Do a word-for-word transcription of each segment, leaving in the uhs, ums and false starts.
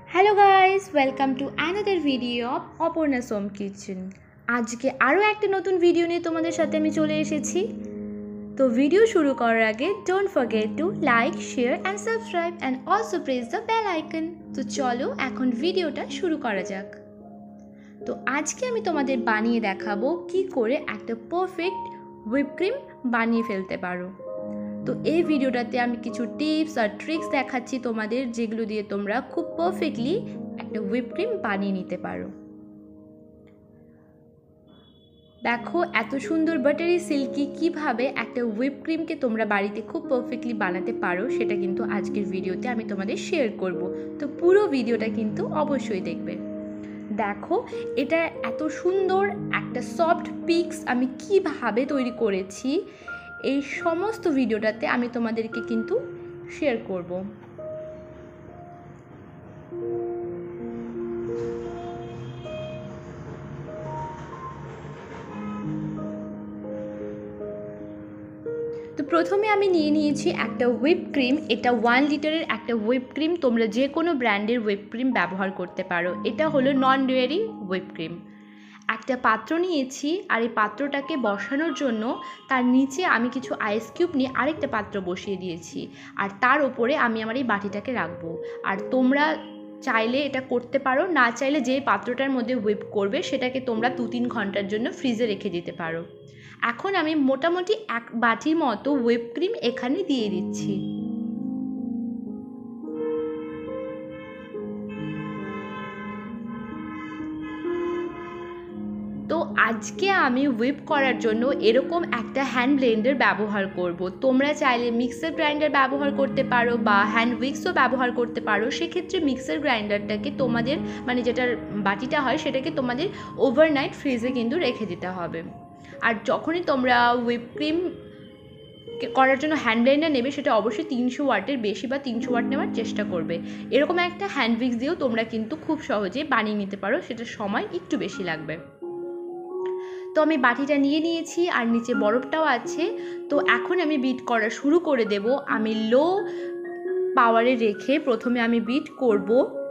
Hello guys, welcome to another video of Aparna Som kitchen. আজকে আরও একটা নতুন ভিডিও নিয়ে তোমাদের সাথে আমি চলে এসেছি। তো ভিডিও শুরু করার আগে don't forget to like, share and subscribe and also press the bell icon. তো চলো এখন ভিডিওটা শুরু করা যাক। তো আজকে আমি তোমাদের বানিয়ে দেখাবো কি করে একটা পারফেক্ট হুইপ ক্রিম বানিয়ে ফেলতে পারো। তো এই ভিডিওটাতে আমি কিছু টিপস আর ট্রিক্স দেখাচ্ছি তোমাদের, যেগুলো দিয়ে তোমরা খুব পারফেক্টলি একটা হুইপ ক্রিম বানিয়ে নিতে পারো। দেখো এত সুন্দর বাটারি সিল্কি কিভাবে একটা হুইপ ক্রিমকে তোমরা বাড়িতে খুব পারফেক্টলি বানাতে পারো, সেটা কিন্তু আজকের ভিডিওতে আমি তোমাদের শেয়ার করব। তো পুরো ভিডিওটা কিন্তু অবশ্যই দেখবে। দেখো এটা এত সুন্দর একটা সফট পিক্স আমি কিভাবে তৈরি করেছি, এই সমস্ত ভিডিওটাতে আমি তোমাদেরকে কিন্তু শেয়ার করব। তো প্রথমে আমি নিয়ে নিয়েছি একটা হুইপ ক্রিম। এটা ওয়ান লিটারের একটা হুইপ ক্রিম, তোমরা যে কোনো ব্র্যান্ডের হুইপ ক্রিম ব্যবহার করতে পারো। এটা হলো নন ডেয়ারি হুইপ ক্রিম। একটা পাত্র নিয়েছি, আর এই পাত্রটাকে বসানোর জন্য তার নিচে আমি কিছু আইস কিউব নিয়ে আরেকটা পাত্র বসিয়ে দিয়েছি, আর তার ওপরে আমি আমার এই বাটিটাকে রাখবো। আর তোমরা চাইলে এটা করতে পারো, না চাইলে যে পাত্রটার মধ্যে হুইপ করবে সেটাকে তোমরা দু তিন ঘন্টার জন্য ফ্রিজে রেখে দিতে পারো। এখন আমি মোটামুটি এক বাটির মতো হুইপ ক্রিম এখানে দিয়ে দিচ্ছি। তো আজকে আমি হুইপ করার জন্য এরকম একটা হ্যান্ড ব্লেন্ডার ব্যবহার করব। তোমরা চাইলে মিক্সার গ্রাইন্ডার ব্যবহার করতে পারো বা হ্যান্ড উইক্সও ব্যবহার করতে পারো। সেক্ষেত্রে মিক্সার গ্রাইন্ডারটাকে তোমাদের মানে যেটার বাটিটা হয় সেটাকে তোমাদের ওভারনাইট ফ্রিজে কিন্তু রেখে দিতে হবে। আর যখনই তোমরা হুইপ ক্রিম করার জন্য হ্যান্ড ব্লেন্ডার নেবে, সেটা অবশ্যই তিনশো ওয়াটের বেশি বা তিনশো ওয়াট নেওয়ার চেষ্টা করবে। এরকম একটা হ্যান্ড উইক্স দিয়েও তোমরা কিন্তু খুব সহজে বানিয়ে নিতে পারো, সেটার সময় একটু বেশি লাগবে। তো আমি বাটিটা নিয়ে নিয়েছি, আর নিচে বরফটাও আছে। তো এখন আমি বিট করা শুরু করে দেব। আমি লো পাওয়ারে রেখে প্রথমে আমি বিট করব।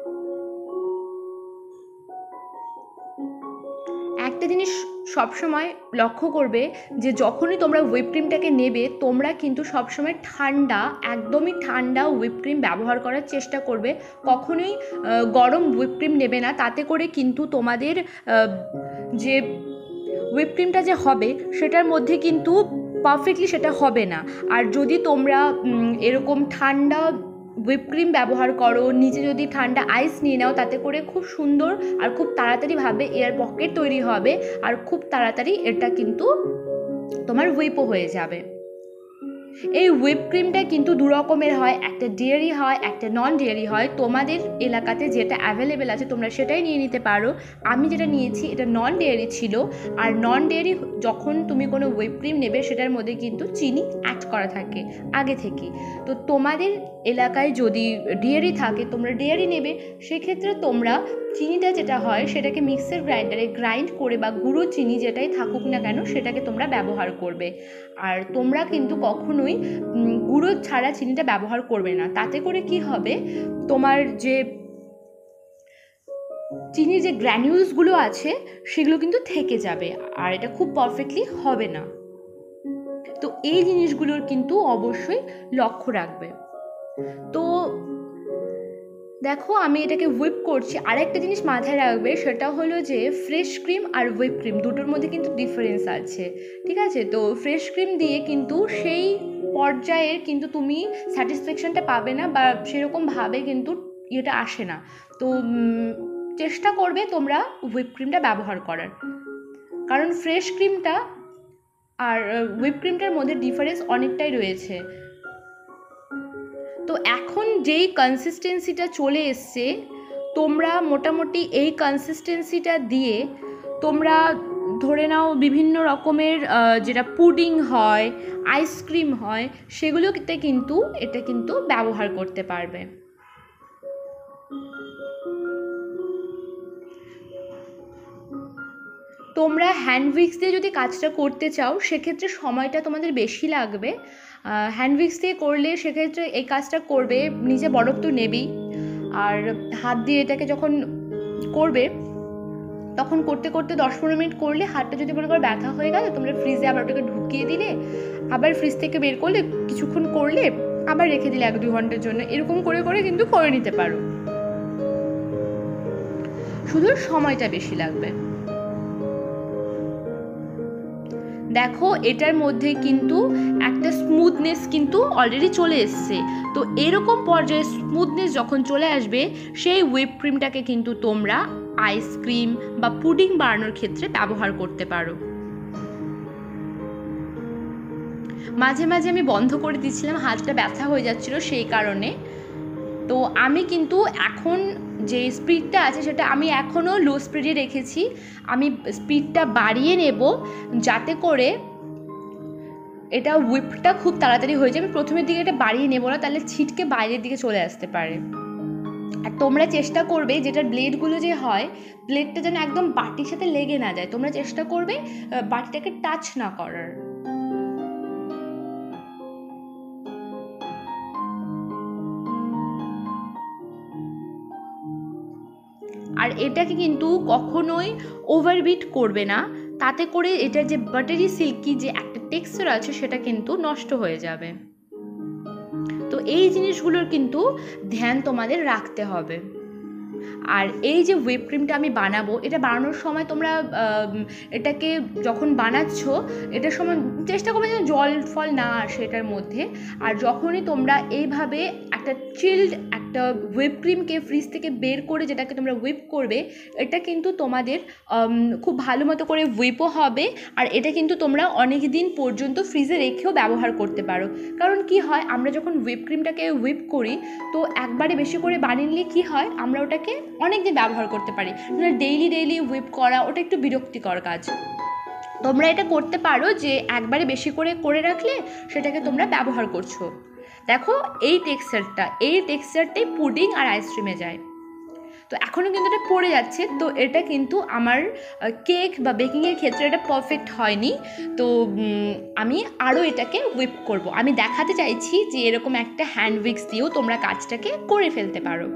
একটা জিনিস সবসময় লক্ষ্য করবে যে যখনই তোমরা হুইপ ক্রিমটাকে নেবে, তোমরা কিন্তু সবসময় ঠান্ডা, একদমই ঠান্ডা হুইপ ক্রিম ব্যবহার করার চেষ্টা করবে। কখনোই গরম হুইপ ক্রিম নেবে না, তাতে করে কিন্তু তোমাদের যে হুইপ ক্রিমটা যে হবে সেটার মধ্যে কিন্তু পারফেক্টলি সেটা হবে না। আর যদি তোমরা এরকম ঠান্ডা হুইপ ক্রিম ব্যবহার করো, নিচে যদি ঠান্ডা আইস নিয়ে নাও, তাতে করে খুব সুন্দর আর খুব তাড়াতাড়িভাবে এয়ার পকেট তৈরি হবে, আর খুব তাড়াতাড়ি এটা কিন্তু তোমার হুইপও হয়ে যাবে। এই হুইপ ক্রিমটা কিন্তু দু রকমের হয়, একটা ডেয়ারি হয়, একটা নন ডেয়ারি হয়। তোমাদের এলাকাতে যেটা অ্যাভেলেবেল আছে তোমরা সেটাই নিয়ে নিতে পারো। আমি যেটা নিয়েছি এটা নন ডেয়ারি ছিল। আর নন ডেয়ারি যখন তুমি কোনো হুইপ ক্রিম নেবে, সেটার মধ্যে কিন্তু চিনি অ্যাড করা থাকে আগে থেকে। তো তোমাদের এলাকায় যদি ডেয়ারি থাকে, তোমরা ডেয়ারি নেবে। সেক্ষেত্রে তোমরা চিনিটা যেটা হয় সেটাকে মিক্সার গ্রাইন্ডারে গ্রাইন্ড করে বা গুঁড়ো চিনি যেটাই থাকুক না কেন সেটাকে তোমরা ব্যবহার করবে। আর তোমরা কিন্তু কখনোই গুঁড়ো ছাড়া চিনিটা ব্যবহার করবে না। তাতে করে কি হবে, তোমার যে চিনির যে গ্র্যানিউলসগুলো আছে সেগুলো কিন্তু থেকে যাবে, আর এটা খুব পারফেক্টলি হবে না। তো এই জিনিসগুলোর কিন্তু অবশ্যই লক্ষ্য রাখবে। তো দেখো আমি এটাকে হুইপ করছি। আরেকটা জিনিস মাথায় রাখবে, সেটা হলো যে ফ্রেশ ক্রিম আর হুইপ ক্রিম দুটোর মধ্যে কিন্তু ডিফারেন্স আছে, ঠিক আছে? তো ফ্রেশ ক্রিম দিয়ে কিন্তু সেই পর্যায়ের কিন্তু তুমি স্যাটিসফ্যাকশনটা পাবে না, বা সেরকমভাবে কিন্তু ইয়েটা আসে না। তো চেষ্টা করবে তোমরা হুইপ ক্রিমটা ব্যবহার করার, কারণ ফ্রেশ ক্রিমটা আর হুইপ ক্রিমটার মধ্যে ডিফারেন্স অনেকটাই রয়েছে। তো এখন যেই কনসিস্টেন্সিটা চলে এসছে, তোমরা মোটামুটি এই কনসিস্টেন্সিটা দিয়ে তোমরা ধরে নাও বিভিন্ন রকমের যেটা পুডিং হয়, আইসক্রিম হয়, সেগুলোতে কিন্তু এটা কিন্তু ব্যবহার করতে পারবে। তোমরা হ্যান্ড উইক্স দিয়ে যদি কাজটা করতে চাও, সেক্ষেত্রে সময়টা তোমাদের বেশি লাগবে। হ্যান্ড উইক্স দিয়ে করলে সেক্ষেত্রে এই কাজটা করবে, নিচে বরফ তো নেবেই, আর হাত দিয়ে এটাকে যখন করবে তখন করতে করতে দশ পনেরো মিনিট করলে হাতটা যদি মনে করো ব্যথা হয়ে গেল, তোমরা ফ্রিজে আবার ওটাকে ঢুকিয়ে দিলে, আবার ফ্রিজ থেকে বের করলে, কিছুক্ষণ করলে, আবার রেখে দিলে এক দুই ঘন্টার জন্য, এরকম করে করে কিন্তু করে নিতে পারো। শুধু সময়টা বেশি লাগবে। দেখো এটার মধ্যে কিন্তু একটা স্মুথনেস কিন্তু অলরেডি চলে এসছে। তো এরকম পর্যায়ে স্মুথনেস যখন চলে আসবে, সেই হুইপ ক্রিমটাকে কিন্তু তোমরা আইসক্রিম বা পুডিং বানানোর ক্ষেত্রে ব্যবহার করতে পারো। মাঝে মাঝে আমি বন্ধ করে দিচ্ছিলাম, হাতটা ব্যথা হয়ে যাচ্ছিল সেই কারণে। তো আমি কিন্তু এখন যে স্পিডটা আছে সেটা আমি এখনও লো স্পিডে রেখেছি। আমি স্পিডটা বাড়িয়ে নেব যাতে করে এটা হুইপটা খুব তাড়াতাড়ি হয়ে যাবে। প্রথমের দিকে এটা বাড়িয়ে নেব না, তাহলে ছিটকে বাইরের দিকে চলে আসতে পারে। আর তোমরা চেষ্টা করবে যেটার ব্লেডগুলো যে হয়, ব্লেডটা যেন একদম বাটির সাথে লেগে না যায়। তোমরা চেষ্টা করবে বাটিটাকে টাচ না করার। আর এটাকে কিন্তু কখনোই ওভারবিট করবে না, তাতে করে এটার যে বাটারি সিল্কি যে একটা টেক্সচার আছে সেটা কিন্তু নষ্ট হয়ে যাবে। তো এই জিনিসগুলোর কিন্তু ধ্যান তোমাদের রাখতে হবে। আর এই যে হুইপ ক্রিমটা আমি বানাবো, এটা বানানোর সময় তোমরা এটাকে যখন বানাচ্ছ এটার সময় চেষ্টা করবে যেন জল ফল না আসে এটার মধ্যে। আর যখনই তোমরা এইভাবে একটা চিল্ড একটা হুইপ ক্রিমকে ফ্রিজ থেকে বের করে যেটাকে তোমরা হুইপ করবে, এটা কিন্তু তোমাদের খুব ভালো মতো করে হুইপও হবে। আর এটা কিন্তু তোমরা অনেক দিন পর্যন্ত ফ্রিজে রেখেও ব্যবহার করতে পারো। কারণ কি হয়, আমরা যখন হুইপ ক্রিমটাকে হুইপ করি তো একবারে বেশি করে বানিয়ে নিলে কী হয়, আমরা ওটাকে অনেক দিন ব্যবহার করতে পারি। ডেইলি ডেইলি হুইপ করা ওটা একটু বিরক্তিকর কাজ। তোমরা এটা করতে পারো যে একবারে বেশি করে করে রাখলে সেটাকে তোমরা ব্যবহার করছো। দেখো এই টেক্সচারটা এই টেক্সচারটাই পুডিং আর আইসক্রিমে যায়। তো এখনও কিন্তু এটা পড়ে যাচ্ছে। তো এটা কিন্তু আমার কেক বা বেকিংয়ের ক্ষেত্রে এটা পারফেক্ট হয়নি। তো আমি আরও এটাকে হুইপ করব। আমি দেখাতে চাইছি যে এরকম একটা হ্যান্ড উইক্স দিয়েও তোমরা কাজটাকে করে ফেলতে পারো।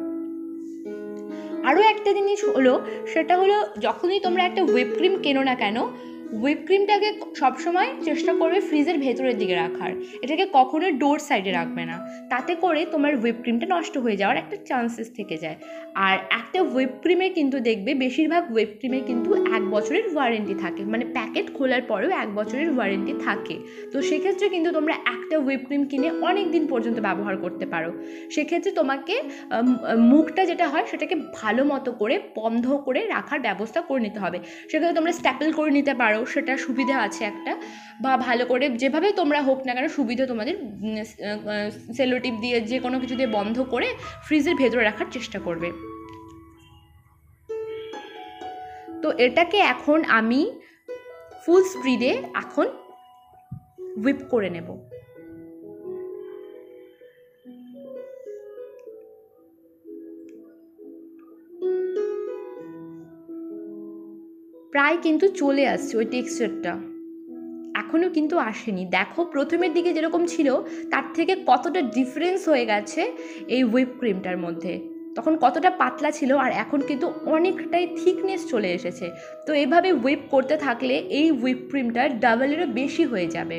আরও একটা জিনিস হলো, সেটা হলো যখনই তোমরা একটা হুইপ ক্রিম কেনো না কেন, হুইপ ক্রিমটাকে সবসময় চেষ্টা করবে ফ্রিজের ভেতরের দিকে রাখার। এটাকে কখনোই ডোর সাইডে রাখবে না, তাতে করে তোমার হুইপ ক্রিমটা নষ্ট হয়ে যাওয়ার একটা চান্সেস থেকে যায়। আর একটা হুইপ ক্রিমে কিন্তু দেখবে বেশিরভাগ হুইপ ক্রিমে কিন্তু এক বছরের ওয়ারেন্টি থাকে, মানে প্যাকেট খোলার পরেও এক বছরের ওয়ারেন্টি থাকে। তো সেক্ষেত্রে কিন্তু তোমরা একটা হুইপ ক্রিম কিনে অনেক দিন পর্যন্ত ব্যবহার করতে পারো। সেক্ষেত্রে তোমাকে মুখটা যেটা হয় সেটাকে ভালো মতো করে বন্ধ করে রাখার ব্যবস্থা করে নিতে হবে। সেক্ষেত্রে তোমরা স্ট্যাপল করে নিতে পারো, সেটা সুবিধা আছে একটা। বা ভালো করে যেভাবে তোমরা হোক না কেন সুবিধা তোমাদের সেলোটিপ দিয়ে যে কোনো কিছু দিয়ে বন্ধ করে ফ্রিজের ভেতরে রাখার চেষ্টা করবে। তো এটাকে এখন আমি ফুল স্পিডে এখন হুইপ করে নেব। প্রায় কিন্তু চলে আসছে ওই টেক্সচারটা, এখনও কিন্তু আসেনি। দেখো প্রথমের দিকে যেরকম ছিল তার থেকে কতটা ডিফারেন্স হয়ে গেছে এই হুইপ ক্রিমটার মধ্যে। তখন কতটা পাতলা ছিল আর এখন কিন্তু অনেকটাই থিকনেস চলে এসেছে। তো এভাবে হুইপ করতে থাকলে এই হুইপ ক্রিমটা ডাবলেরও বেশি হয়ে যাবে।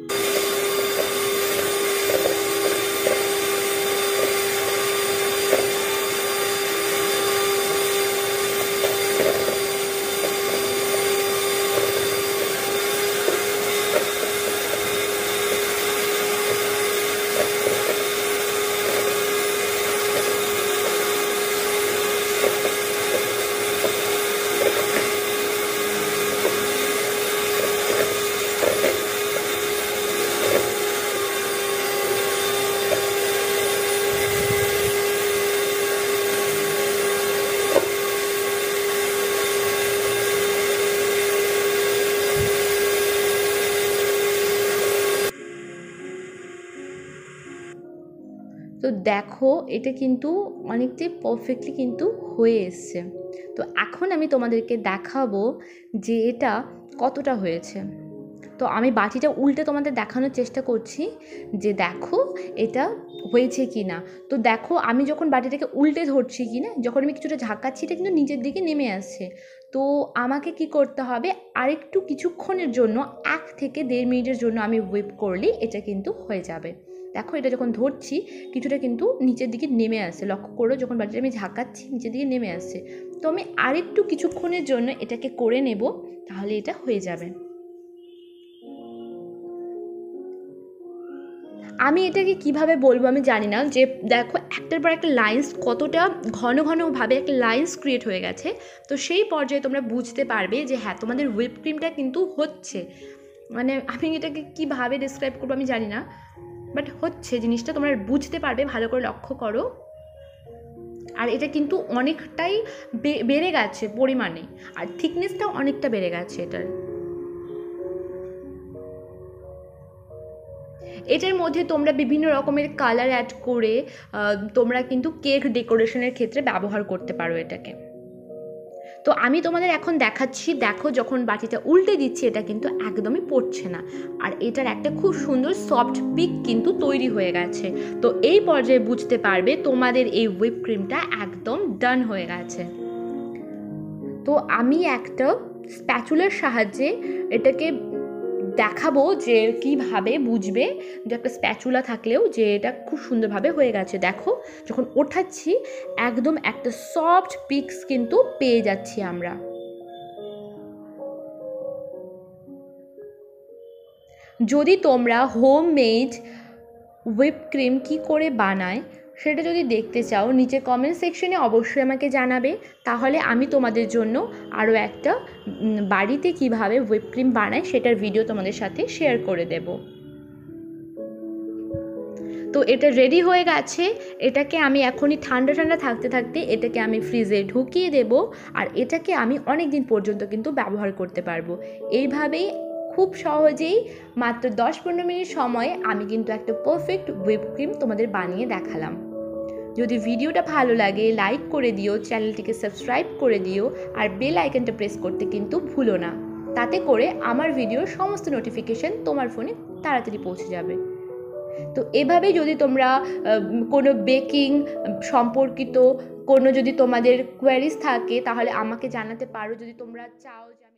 তো দেখো এটা কিন্তু অনেকটাই পারফেক্টলি কিন্তু হয়ে এসছে। তো এখন আমি তোমাদেরকে দেখাবো যে এটা কতটা হয়েছে। তো আমি বাটিটা উল্টে তোমাদের দেখানোর চেষ্টা করছি যে দেখো এটা হয়েছে কি না। তো দেখো আমি যখন বাটিটাকে উল্টে ধরছি কি না, যখন আমি কিছুটা ঝাঁকাচ্ছি এটা কিন্তু নিচের দিকে নেমে আসছে। তো আমাকে কি করতে হবে, আরেকটু কিছুক্ষণের জন্য এক থেকে দেড় মিনিটের জন্য আমি হুইপ করলেই এটা কিন্তু হয়ে যাবে। দেখো এটা যখন ধরছি কিছুটা কিন্তু নিচের দিকে নেমে আসছে, লক্ষ্য করো যখন বাটিটা আমি ঝাঁকাচ্ছি নিচের দিকে নেমে আসছে। তো আমি আরেকটু কিছুক্ষণের জন্য এটাকে করে নেব, তাহলে এটা হয়ে যাবে। আমি এটাকে কিভাবে বলবো আমি জানি না, যে দেখো একটার পর একটা লাইন্স কতটা ঘন ঘনভাবে একটা লাইন্স ক্রিয়েট হয়ে গেছে। তো সেই পর্যায়ে তোমরা বুঝতে পারবে যে হ্যাঁ তোমাদের হুইপ ক্রিমটা কিন্তু হচ্ছে। মানে আমি এটাকে কীভাবে ডিসক্রাইব করবো আমি জানি না, বাট হচ্ছে জিনিসটা তোমরা বুঝতে পারবে, ভালো করে লক্ষ্য করো। আর এটা কিন্তু অনেকটাই বেড়ে গেছে পরিমাণে, আর থিকনেসটাও অনেকটা বেড়ে গেছে এটার। এটার মধ্যে তোমরা বিভিন্ন রকমের কালার অ্যাড করে তোমরা কিন্তু কেক ডেকোরেশনের ক্ষেত্রে ব্যবহার করতে পারো এটাকে। তো আমি তোমাদের এখন দেখাচ্ছি, দেখো যখন বাটিটা উল্টে দিচ্ছি এটা কিন্তু একদমই পড়ছে না, আর এটার একটা খুব সুন্দর সফট পিক কিন্তু তৈরি হয়ে গেছে। তো এই পর্যায়ে বুঝতে পারবে তোমাদের এই হুইপ ক্রিমটা একদম ডান হয়ে গেছে। তো আমি একটা স্প্যাচুলার সাহায্যে এটাকে দেখাবো যে কিভাবে বুঝবে যে একটা স্প্যাচুলা থাকলেও যে এটা খুব সুন্দরভাবে হয়ে গেছে। দেখো যখন ওঠাচ্ছি একদম একটা সফট পিক্স কিন্তু পেয়ে যাচ্ছি আমরা। যদি তোমরা হোমমেড হুইপ ক্রিম কী করে বানায় সেটা যদি দেখতে চাও নিচে কমেন্ট সেকশনে অবশ্যই আমাকে জানাবে, তাহলে আমি তোমাদের জন্য আরও একটা বাড়িতে কিভাবে হুইপ ক্রিম বানায় সেটার ভিডিও তোমাদের সাথে শেয়ার করে দেব। তো এটা রেডি হয়ে গেছে, এটাকে আমি এখনই ঠান্ডা ঠান্ডা থাকতে থাকতে এটাকে আমি ফ্রিজে ঢুকিয়ে দেব, আর এটাকে আমি অনেক দিন পর্যন্ত কিন্তু ব্যবহার করতে পারবো। এইভাবেই খুব সহজেই মাত্র দশ পনেরো মিনিট সময়ে আমি কিন্তু একটা পারফেক্ট হুইপ ক্রিম তোমাদের বানিয়ে দেখালাম। যদি ভিডিওটা ভালো লাগে লাইক করে দিও, চ্যানেলটিকে সাবস্ক্রাইব করে দিও, আর বেল আইকনটা প্রেস করতে কিন্তু ভুলো না। তাতে করে আমার ভিডিওর সমস্ত নোটিফিকেশান তোমার ফোনে তাড়াতাড়ি পৌঁছে যাবে। তো এভাবে যদি তোমরা কোনো বেকিং সম্পর্কিত কোনো যদি তোমাদের কোয়ারিজ থাকে তাহলে আমাকে জানাতে পারো, যদি তোমরা চাও।